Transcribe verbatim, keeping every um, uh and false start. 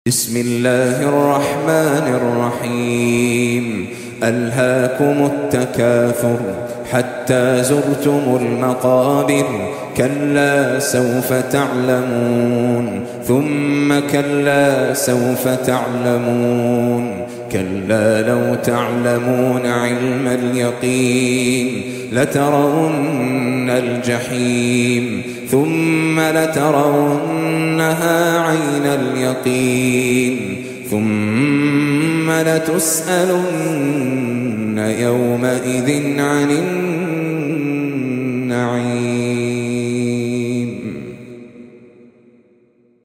بسم الله الرحمن الرحيم ألهاكم التكاثر حتى زرتم المقابر كلا سوف تعلمون ثم كلا سوف تعلمون كلا لو تعلمون علم اليقين لترون الجحيم ثم لترونها عين اليقين ثم لتسألن يومئذ عن النعيم.